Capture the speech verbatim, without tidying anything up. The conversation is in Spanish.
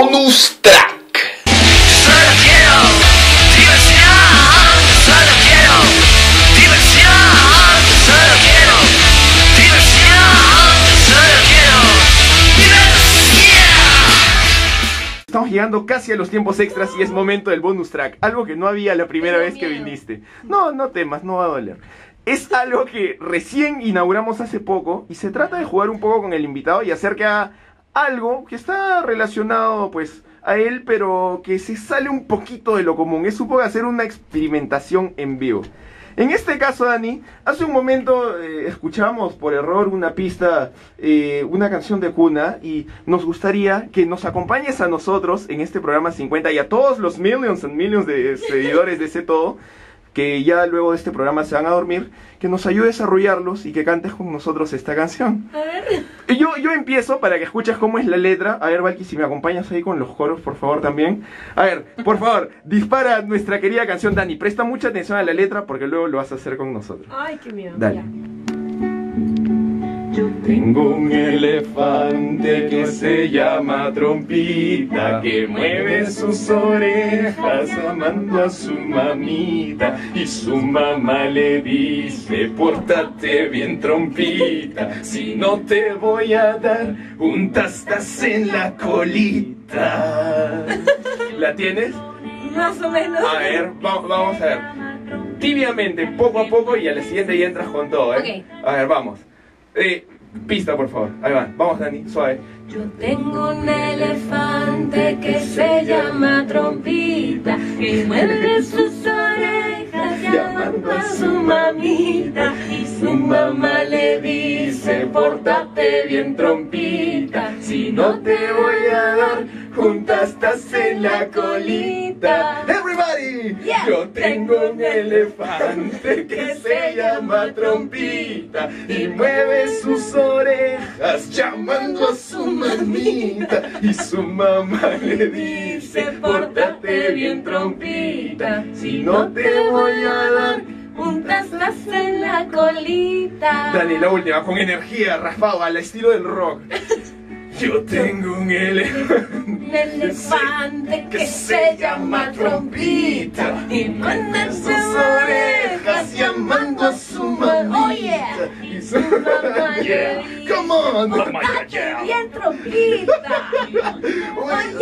Bonus track. Solo quiero diversión, solo quiero diversión, solo quiero diversión, solo quiero diversión. Estamos llegando casi a los tiempos extras y es momento del bonus track. Algo que no había la primera Tengo vez que miedo. viniste. No, no temas, no va a doler. Es algo que recién inauguramos hace poco y se trata de jugar un poco con el invitado y hacer que haga algo que está relacionado pues a él, pero que se sale un poquito de lo común. Es un poco hacer una experimentación en vivo. En este caso, Dani, hace un momento eh, escuchamos por error una pista, eh, una canción de cuna, y nos gustaría que nos acompañes a nosotros en este programa cincuenta y a todos los millions and millions de seguidores de ese todo, que ya luego de este programa se van a dormir, que nos ayudes a arrullarlos y que cantes con nosotros esta canción. A ver. Y Yo, yo empiezo para que escuches cómo es la letra. A ver, Valky, si me acompañas ahí con los coros, por favor, también. A ver, por favor, dispara nuestra querida canción, Dani. Presta mucha atención a la letra porque luego lo vas a hacer con nosotros. Ay, qué miedo. Dale. Ya. Tengo un elefante que se llama Trompita, que mueve sus orejas amando a su mamita, y su mamá le dice: pórtate bien, Trompita, si no te voy a dar un tastas en la colita. ¿La tienes? Más o menos. A ver, va- vamos a ver. Tibiamente, poco a poco, y a la siguiente ya entras con todo, ¿eh? A ver, vamos. Eh, pista, por favor. Ahí va. Vamos, Dani, suave. Yo tengo un elefante que se llama Trompita y mueve sus orejas llamando a su mamita, y su mamá le dice: pórtate bien, Trompita, si no te voy a dar juntas estás en la colita. Everybody, Yeah. Yo tengo un elefante que se llama Trompita y mueve sus orejas llamando a su mamita, y su mamá le dice: pórtate bien, Trompita, si no te voy a dar. juntas estás en la colita. Dani, la última, con energía, raspado, al estilo del rock. Yo tengo un elefante, Un elefante que se llama Trompita y mueve sus orejas llamando a su mamá. Oh yeah. y su mamá yeah. le Come on, Oh my God, yeah. Bien, Trompita. Oye,